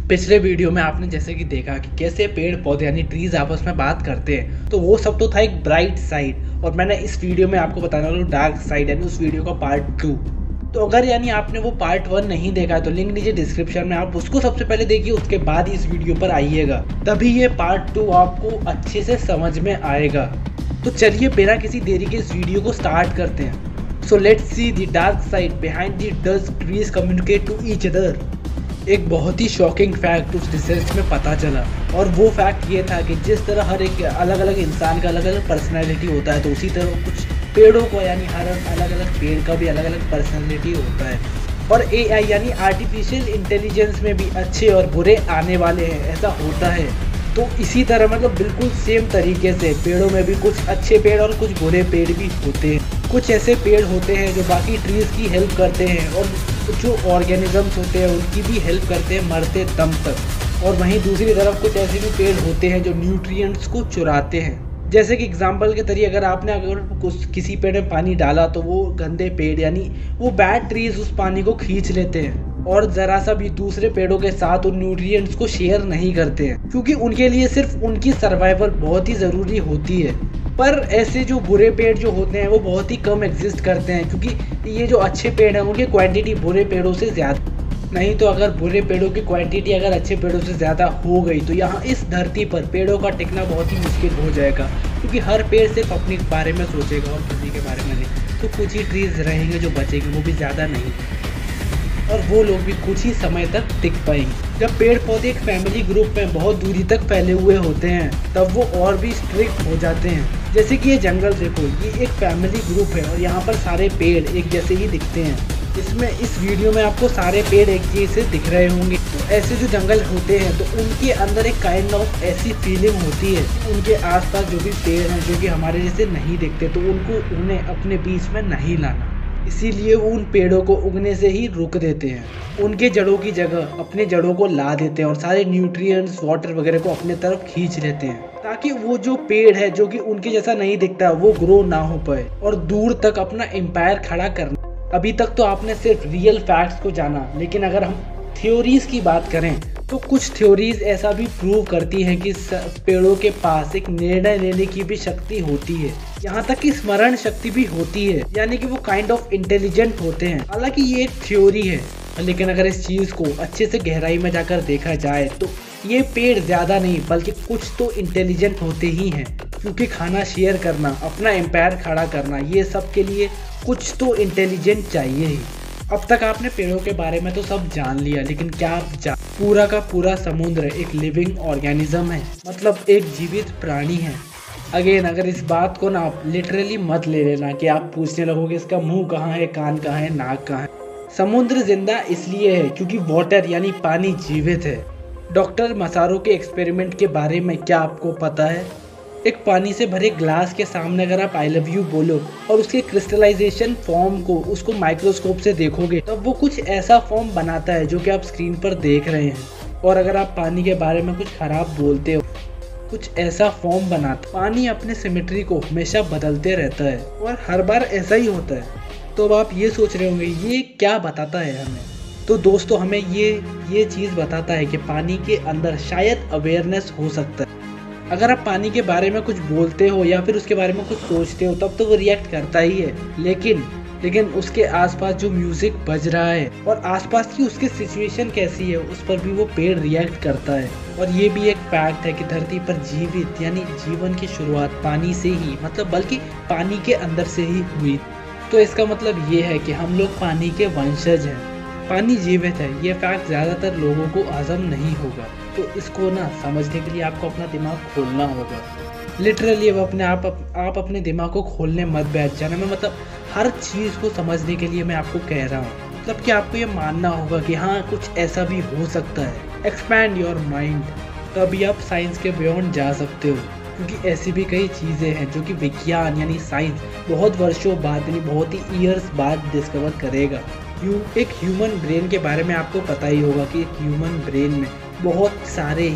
पिछले वीडियो में आपने जैसे कि देखा कि कैसे पेड़ पौधे यानी ट्रीज आपस में बात करते हैं, तो वो सब तो था एक ब्राइट साइड। और मैंने इस वीडियो में आपको बताने वाला हूँ डार्क साइड, यानी उस वीडियो का पार्ट 2। तो अगर यानी आपने वो पार्ट 1 नहीं देखा है तो लिंक नीचे डिस्क्रिप्शन में, आप उसको सबसे पहले देखिए, उसके बाद इस वीडियो पर आइएगा, तभी ये पार्ट 2 आपको अच्छे से समझ में आएगा। तो चलिए बिना किसी देरी के इस वीडियो को स्टार्ट करते हैं। So let's see the dark side behind the does trees communicate to each other. एक बहुत ही शॉकिंग फैक्ट उस रिसर्च में पता चला, और वो फैक्ट ये था कि जिस तरह हर एक अलग अलग इंसान का अलग अलग पर्सनैलिटी होता है, तो उसी तरह कुछ पेड़ों को यानी हर अलग अलग पेड़ का भी अलग अलग पर्सनैलिटी होता है। और AI यानी आर्टिफिशियल इंटेलिजेंस में भी अच्छे और बुरे आने वाले हैं, ऐसा होता है। तो इसी तरह मतलब बिल्कुल सेम तरीके से पेड़ों में भी कुछ अच्छे पेड़ और कुछ बुरे पेड़ भी होते हैं। कुछ ऐसे पेड़ होते हैं जो बाकी ट्रीज की हेल्प करते हैं, और जो ऑर्गेनिजम्स होते हैं उनकी भी हेल्प करते हैं मरते दम तक। और वहीं दूसरी तरफ कुछ ऐसे भी पेड़ होते हैं जो न्यूट्रिएंट्स को चुराते हैं। जैसे कि एग्जाम्पल के तरीके अगर किसी पेड़ में पानी डाला तो वो गंदे पेड़ यानी वो बैड ट्रीज उस पानी को खींच लेते हैं, और ज़रा सा भी दूसरे पेड़ों के साथ उन न्यूट्रिएंट्स को शेयर नहीं करते हैं, क्योंकि उनके लिए सिर्फ उनकी सर्वाइवल बहुत ही ज़रूरी होती है। पर ऐसे जो बुरे पेड़ जो होते हैं वो बहुत ही कम एग्जिस्ट करते हैं, क्योंकि ये जो अच्छे पेड़ हैं उनकी क्वांटिटी बुरे पेड़ों से ज़्यादा। नहीं तो अगर बुरे पेड़ों की क्वांटिटी अगर अच्छे पेड़ों से ज़्यादा हो गई तो यहाँ इस धरती पर पेड़ों का टिकना बहुत ही मुश्किल हो जाएगा, क्योंकि हर पेड़ सिर्फ अपने बारे में सोचेगा और किसी के बारे में नहीं। तो कुछ ही ट्रीज रहेंगे जो बचेंगे, वो भी ज़्यादा नहीं, और वो लोग भी कुछ ही समय तक टिक पाएंगे। जब पेड़ पौधे एक फैमिली ग्रुप में बहुत दूरी तक फैले हुए होते हैं तब वो और भी स्ट्रिक्ट हो जाते हैं। जैसे कि ये जंगल देखो, ये एक फैमिली ग्रुप है और यहाँ पर सारे पेड़ एक जैसे ही दिखते हैं। इस वीडियो में आपको सारे पेड़ एक जैसे दिख रहे होंगे। तो ऐसे जो जंगल होते हैं तो उनके अंदर एक काइंड ऑफ ऐसी फीलिंग होती है, उनके आसपास जो भी पेड़ हैं जो कि हमारे जैसे नहीं दिखते, तो उन्हें अपने बीच में नहीं लाना। इसीलिए वो उन पेड़ों को उगने से ही रोक देते हैं, उनके जड़ों की जगह अपने जड़ों को ला देते हैं और सारे न्यूट्रिएंट्स वाटर वगैरह को अपने तरफ खींच लेते हैं, ताकि वो जो पेड़ है जो कि उनके जैसा नहीं दिखता वो ग्रो ना हो पाए और दूर तक अपना एम्पायर खड़ा करना। अभी तक तो आपने सिर्फ रियल फैक्ट्स को जाना, लेकिन अगर हम थ्योरीज की बात करें तो कुछ थ्योरीज ऐसा भी प्रूव करती हैं कि पेड़ों के पास एक निर्णय लेने की भी शक्ति होती है, यहाँ तक कि स्मरण शक्ति भी होती है, यानी कि वो काइंड ऑफ इंटेलिजेंट होते हैं। हालांकि ये एक थ्योरी है, लेकिन अगर इस चीज़ को अच्छे से गहराई में जाकर देखा जाए तो ये पेड़ ज़्यादा नहीं बल्कि कुछ तो इंटेलिजेंट होते ही हैं, क्योंकि खाना शेयर करना, अपना एम्पायर खड़ा करना, ये सब के लिए कुछ तो इंटेलिजेंट चाहिए ही। अब तक आपने पेड़ों के बारे में तो सब जान लिया, लेकिन क्या आप पूरा का पूरा समुद्र एक लिविंग ऑर्गेनिज्म है, मतलब एक जीवित प्राणी है। अगेन अगर इस बात को ना आप लिटरली मत ले लेना कि आप पूछने लगोगे इसका मुंह कहाँ है, कान कहाँ है, नाक कहाँ है। समुद्र जिंदा इसलिए है क्योंकि वाटर यानी पानी जीवित है। डॉक्टर मसारो के एक्सपेरिमेंट के बारे में क्या आपको पता है? एक पानी से भरे ग्लास के सामने अगर आप आई लव यू बोलो और उसके क्रिस्टलाइजेशन फॉर्म को उसको माइक्रोस्कोप से देखोगे तब वो कुछ ऐसा फॉर्म बनाता है जो कि आप स्क्रीन पर देख रहे हैं। और अगर आप पानी के बारे में कुछ खराब बोलते हो, कुछ ऐसा फॉर्म बनाता। पानी अपने सिमेट्री को हमेशा बदलते रहता है और हर बार ऐसा ही होता है। तो अब आप ये सोच रहे होंगे ये क्या बताता है हमें? तो दोस्तों हमें ये चीज़ बताता है कि पानी के अंदर शायद अवेयरनेस हो सकता है। अगर आप पानी के बारे में कुछ बोलते हो या फिर उसके बारे में कुछ सोचते हो तब तो वो रिएक्ट करता ही है, लेकिन उसके आसपास जो म्यूजिक बज रहा है और आसपास की उसकी सिचुएशन कैसी है उस पर भी वो पेड़ रिएक्ट करता है। और ये भी एक फैक्ट है कि धरती पर जीवित यानी जीवन की शुरुआत पानी से ही, मतलब बल्कि पानी के अंदर से ही हुई। तो इसका मतलब ये है कि हम लोग पानी के वंशज हैं, पानी जीवित है। ये फैक्ट ज़्यादातर लोगों को हजम नहीं होगा, तो इसको ना समझने के लिए आपको अपना दिमाग खोलना होगा। लिटरली अब आप अपने दिमाग को खोलने मत बैठ जाना। मैं मतलब हर चीज़ को समझने के लिए मैं आपको कह रहा हूँ, मतलब कि आपको ये मानना होगा कि हाँ कुछ ऐसा भी हो सकता है। एक्सपैंड योर माइंड, तभी आप साइंस के बियॉन्ड जा सकते हो, क्योंकि ऐसी भी कई चीज़ें हैं जो कि विज्ञान यानी साइंस बहुत वर्षों बाद यानी बहुत ही ईयर्स बाद डिस्कवर करेगा। एक ह्यूमन ब्रेन के बारे में आपको पता ही होगा कि एक ह्यूमन ब्रेन में बहुत सारे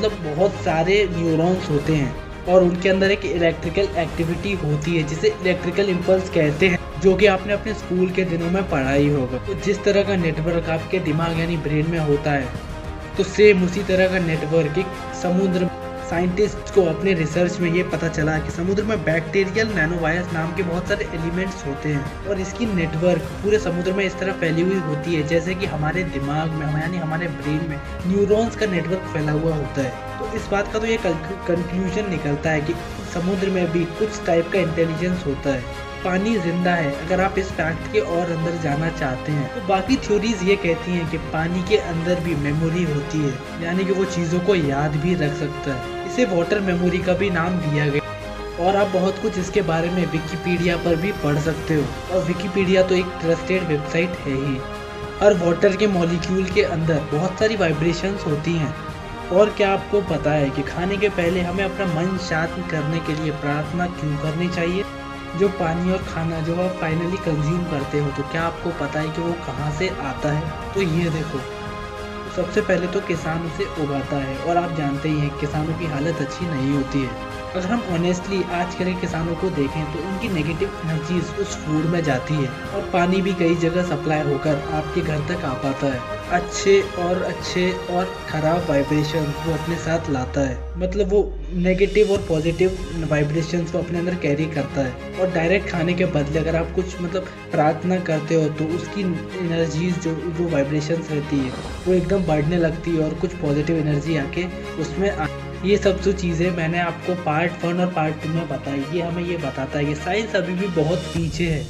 न्यूरॉन्स होते हैं और उनके अंदर एक इलेक्ट्रिकल एक्टिविटी होती है जिसे इलेक्ट्रिकल इम्पल्स कहते हैं, जो कि आपने अपने स्कूल के दिनों में पढ़ा ही होगा। तो जिस तरह का नेटवर्क आपके दिमाग यानी ब्रेन में होता है तो सेम उसी तरह का नेटवर्क एक समुद्र साइंटिस्ट को अपने रिसर्च में ये पता चला कि समुद्र में बैक्टीरियल नैनोवायरस नाम के बहुत सारे एलिमेंट्स होते हैं और इसकी नेटवर्क पूरे समुद्र में इस तरह फैली हुई होती है जैसे कि हमारे दिमाग में यानी हमारे ब्रेन में न्यूरॉन्स का नेटवर्क फैला हुआ होता है। तो इस बात का तो ये कंक्लूजन निकलता है कि समुद्र में भी कुछ टाइप का इंटेलिजेंस होता है। पानी जिंदा है। अगर आप इस फैक्ट के और अंदर जाना चाहते हैं तो बाकी थ्योरीज ये कहती हैं कि पानी के अंदर भी मेमोरी होती है, यानी कि वो चीज़ों को याद भी रख सकता है। इसे वाटर मेमोरी का भी नाम दिया गया और आप बहुत कुछ इसके बारे में विकिपीडिया पर भी पढ़ सकते हो और विकिपीडिया तो एक ट्रस्टेड वेबसाइट है ही। हर वाटर के मॉलिक्यूल के अंदर बहुत सारी वाइब्रेशंस होती हैं। और क्या आपको पता है कि खाने के पहले हमें अपना मन शांत करने के लिए प्रार्थना क्यों करनी चाहिए? जो पानी और खाना जो आप फाइनली कंज्यूम करते हो तो क्या आपको पता है कि वो कहाँ से आता है? तो ये देखो, सबसे पहले तो किसान उसे उगाता है और आप जानते ही हैं किसानों की हालत अच्छी नहीं होती है। अगर हम ऑनेस्टली आज के किसानों को देखें तो उनकी नेगेटिव एनर्जीज उस फूड में जाती है और पानी भी कई जगह सप्लाई होकर आपके घर तक आ पाता है। अच्छे और ख़राब वाइब्रेशन वो अपने साथ लाता है, मतलब वो नेगेटिव और पॉजिटिव वाइब्रेशंस वो अपने अंदर कैरी करता है। और डायरेक्ट खाने के बदले अगर आप कुछ प्रार्थना करते हो तो उसकी एनर्जीज जो वाइब्रेशंस रहती है वो एकदम बढ़ने लगती है और कुछ पॉजिटिव एनर्जी आके उसमें ये सब जो चीज़ें मैंने आपको पार्ट 1 और पार्ट 2 में बताई, ये हमें ये बताता है कि साइंस अभी भी बहुत पीछे है।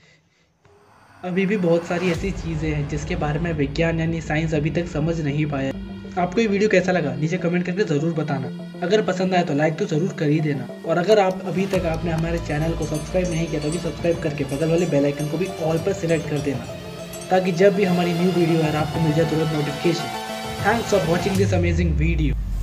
अभी भी बहुत सारी ऐसी चीज़ें हैं जिसके बारे में विज्ञान यानी साइंस अभी तक समझ नहीं पाया। आपको ये वीडियो कैसा लगा नीचे कमेंट करके ज़रूर बताना। अगर पसंद आए तो लाइक तो ज़रूर कर ही देना और अगर आप अभी तक आपने हमारे चैनल को सब्सक्राइब नहीं किया तो अभी सब्सक्राइब करके बगल वाले बेल आइकन को भी ऑल पर सिलेक्ट कर देना ताकि जब भी हमारी न्यू वीडियो है आपको मिल जाए तुरंत notification. Thanks for watching this amazing video.